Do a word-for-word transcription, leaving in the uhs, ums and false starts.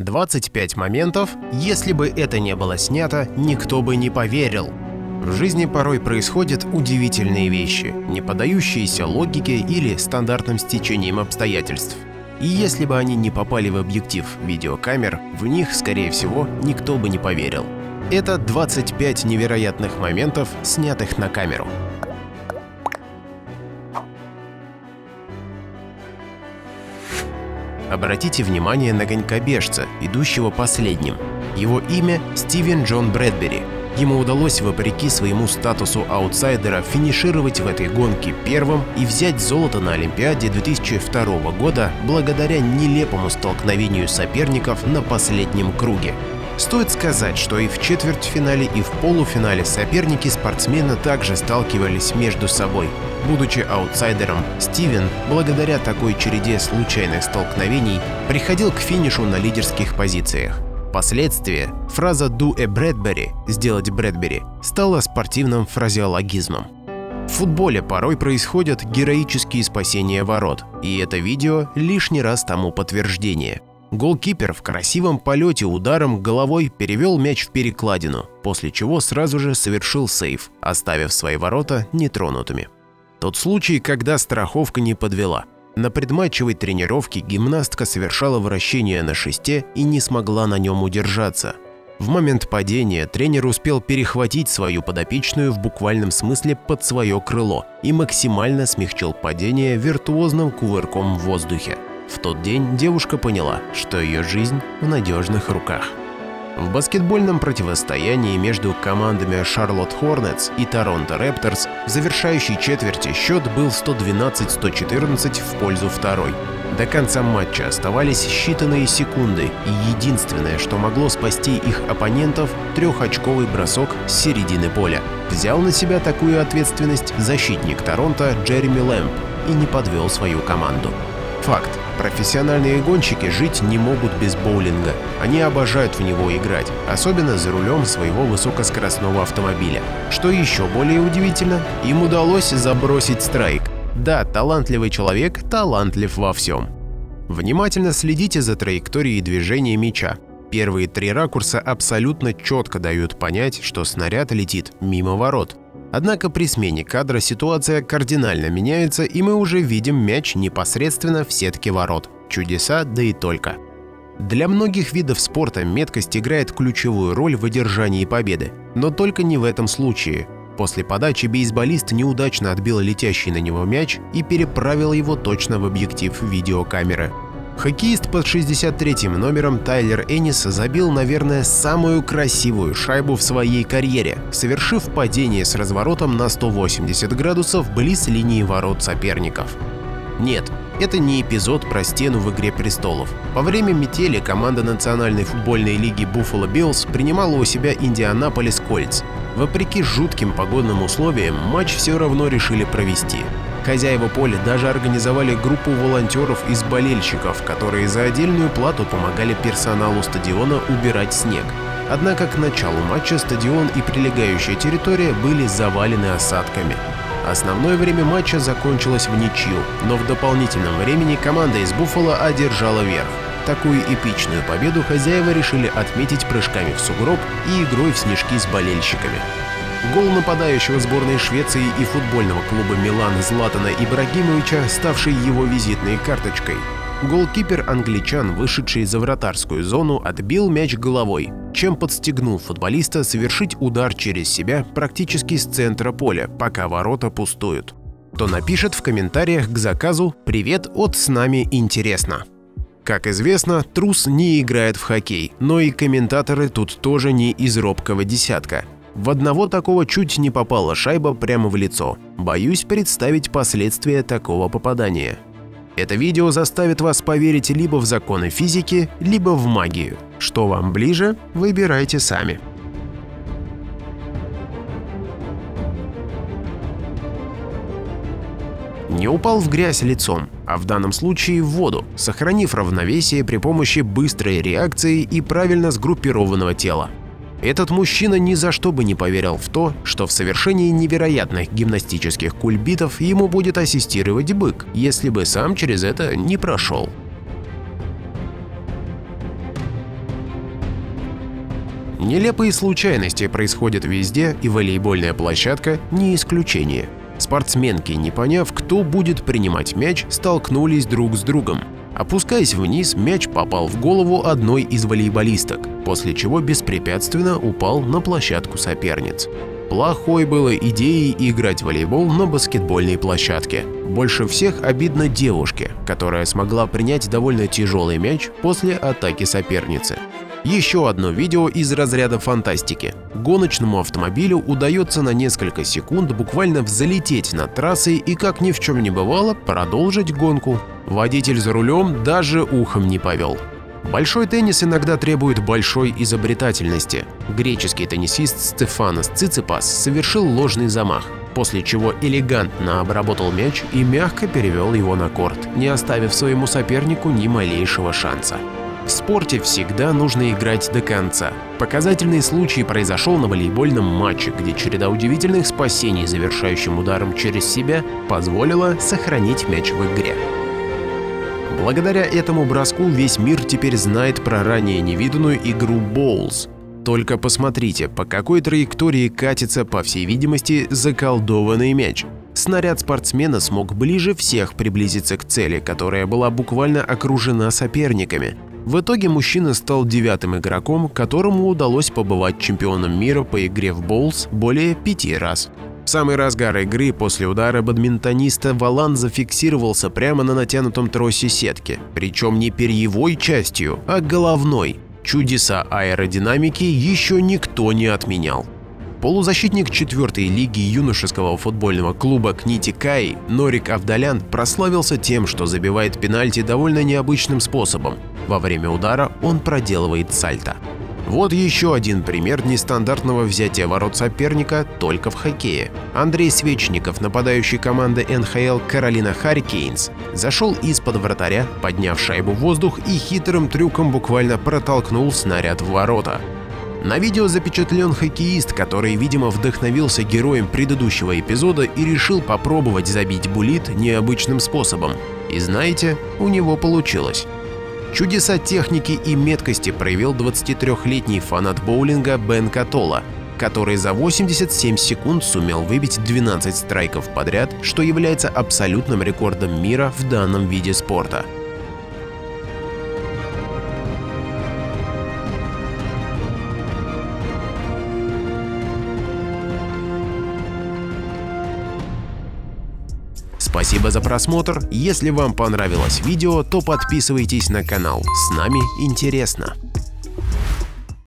двадцать пять моментов, если бы это не было снято, никто бы не поверил. В жизни порой происходят удивительные вещи, не поддающиеся логике или стандартным стечениям обстоятельств. И если бы они не попали в объектив видеокамер, в них, скорее всего, никто бы не поверил. Это двадцать пять невероятных моментов, снятых на камеру. Обратите внимание на конькобежца, идущего последним. Его имя Стивен Джон Брэдбери. Ему удалось, вопреки своему статусу аутсайдера, финишировать в этой гонке первым и взять золото на Олимпиаде две тысячи второго года благодаря нелепому столкновению соперников на последнем круге. Стоит сказать, что и в четвертьфинале, и в полуфинале соперники спортсмена также сталкивались между собой. Будучи аутсайдером, Стивен, благодаря такой череде случайных столкновений, приходил к финишу на лидерских позициях. Впоследствии фраза «do a Bradbury» – «сделать Брэдбери» стала спортивным фразеологизмом. В футболе порой происходят героические спасения ворот, и это видео лишний раз тому подтверждение. Голкипер в красивом полете ударом головой перевел мяч в перекладину, после чего сразу же совершил сейв, оставив свои ворота нетронутыми. Тот случай, когда страховка не подвела. На предматчевой тренировке гимнастка совершала вращение на шесте и не смогла на нем удержаться. В момент падения тренер успел перехватить свою подопечную в буквальном смысле под свое крыло и максимально смягчил падение виртуозным кувырком в воздухе. В тот день девушка поняла, что ее жизнь в надежных руках. В баскетбольном противостоянии между командами Charlotte Hornets и Toronto Raptors в завершающей четверти счет был сто двенадцать — сто четырнадцать в пользу второй. До конца матча оставались считанные секунды, и единственное, что могло спасти их оппонентов – трехочковый бросок с середины поля. Взял на себя такую ответственность защитник Торонто Джереми Лэмб и не подвел свою команду. Факт. Профессиональные гонщики жить не могут без боулинга. Они обожают в него играть, особенно за рулем своего высокоскоростного автомобиля. Что еще более удивительно, им удалось забросить страйк. Да, талантливый человек талантлив во всем. Внимательно следите за траекторией движения мяча. Первые три ракурса абсолютно четко дают понять, что снаряд летит мимо ворот. Однако при смене кадра ситуация кардинально меняется, и мы уже видим мяч непосредственно в сетке ворот. Чудеса, да и только. Для многих видов спорта меткость играет ключевую роль в одержании победы, но только не в этом случае. После подачи бейсболист неудачно отбил летящий на него мяч и переправил его точно в объектив видеокамеры. Хоккеист под шестьдесят третьим номером Тайлер Эннис забил, наверное, самую красивую шайбу в своей карьере, совершив падение с разворотом на сто восемьдесят градусов близ линии ворот соперников. Нет, это не эпизод про стену в «Игре престолов». Во время метели команда Национальной футбольной лиги Buffalo Bills принимала у себя Индианаполис Кольтс. Вопреки жутким погодным условиям, матч все равно решили провести. Хозяева поля даже организовали группу волонтеров из болельщиков, которые за отдельную плату помогали персоналу стадиона убирать снег. Однако к началу матча стадион и прилегающая территория были завалены осадками. Основное время матча закончилось в ничью, но в дополнительном времени команда из Буффало одержала верх. Такую эпичную победу хозяева решили отметить прыжками в сугроб и игрой в снежки с болельщиками. Гол нападающего сборной Швеции и футбольного клуба Милан Златана Ибрагимовича, ставший его визитной карточкой. Голкипер англичан, вышедший за вратарскую зону, отбил мяч головой, чем подстегнул футболиста совершить удар через себя практически с центра поля, пока ворота пустуют. Кто напишет в комментариях к заказу «Привет от с нами интересно». Как известно, трус не играет в хоккей, но и комментаторы тут тоже не из робкого десятка. В одного такого чуть не попала шайба прямо в лицо. Боюсь представить последствия такого попадания. Это видео заставит вас поверить либо в законы физики, либо в магию. Что вам ближе, выбирайте сами. Не упал в грязь лицом, а в данном случае в воду, сохранив равновесие при помощи быстрой реакции и правильно сгруппированного тела. Этот мужчина ни за что бы не поверил в то, что в совершении невероятных гимнастических кульбитов ему будет ассистировать бык, если бы сам через это не прошел. Нелепые случайности происходят везде, и волейбольная площадка не исключение. Спортсменки, не поняв, кто будет принимать мяч, столкнулись друг с другом. Опускаясь вниз, мяч попал в голову одной из волейболисток, после чего беспрепятственно упал на площадку соперниц. Плохой было идеей играть в волейбол на баскетбольной площадке. Больше всех обидно девушке, которая смогла принять довольно тяжелый мяч после атаки соперницы. Еще одно видео из разряда фантастики. Гоночному автомобилю удается на несколько секунд буквально взлететь над трассой и, как ни в чем не бывало, продолжить гонку. Водитель за рулем даже ухом не повел. Большой теннис иногда требует большой изобретательности. Греческий теннисист Стефанос Циципас совершил ложный замах, после чего элегантно обработал мяч и мягко перевел его на корт, не оставив своему сопернику ни малейшего шанса. В спорте всегда нужно играть до конца. Показательный случай произошел на волейбольном матче, где череда удивительных спасений, завершающим ударом через себя, позволила сохранить мяч в игре. Благодаря этому броску весь мир теперь знает про ранее невиданную игру Bowls. Только посмотрите, по какой траектории катится, по всей видимости, заколдованный мяч. Снаряд спортсмена смог ближе всех приблизиться к цели, которая была буквально окружена соперниками. В итоге мужчина стал девятым игроком, которому удалось побывать чемпионом мира по игре в Bowls более пяти раз. В самый разгар игры после удара бадминтониста валан зафиксировался прямо на натянутом тросе сетки, причем не перьевой частью, а головной. Чудеса аэродинамики еще никто не отменял. Полузащитник четвертой лиги юношеского футбольного клуба Книти Каи Норик Авдалян прославился тем, что забивает пенальти довольно необычным способом. Во время удара он проделывает сальто. Вот еще один пример нестандартного взятия ворот соперника только в хоккее. Андрей Свечников, нападающий команды эн ха эл Каролина Харрикейнс, зашел из-под вратаря, подняв шайбу в воздух и хитрым трюком буквально протолкнул снаряд в ворота. На видео запечатлен хоккеист, который, видимо, вдохновился героем предыдущего эпизода и решил попробовать забить буллит необычным способом. И знаете, у него получилось. Чудеса техники и меткости проявил двадцатитрёхлетний фанат боулинга Бен Катола, который за восемьдесят семь секунд сумел выбить двенадцать страйков подряд, что является абсолютным рекордом мира в данном виде спорта. Спасибо за просмотр. Если вам понравилось видео, то подписывайтесь на канал. С нами интересно.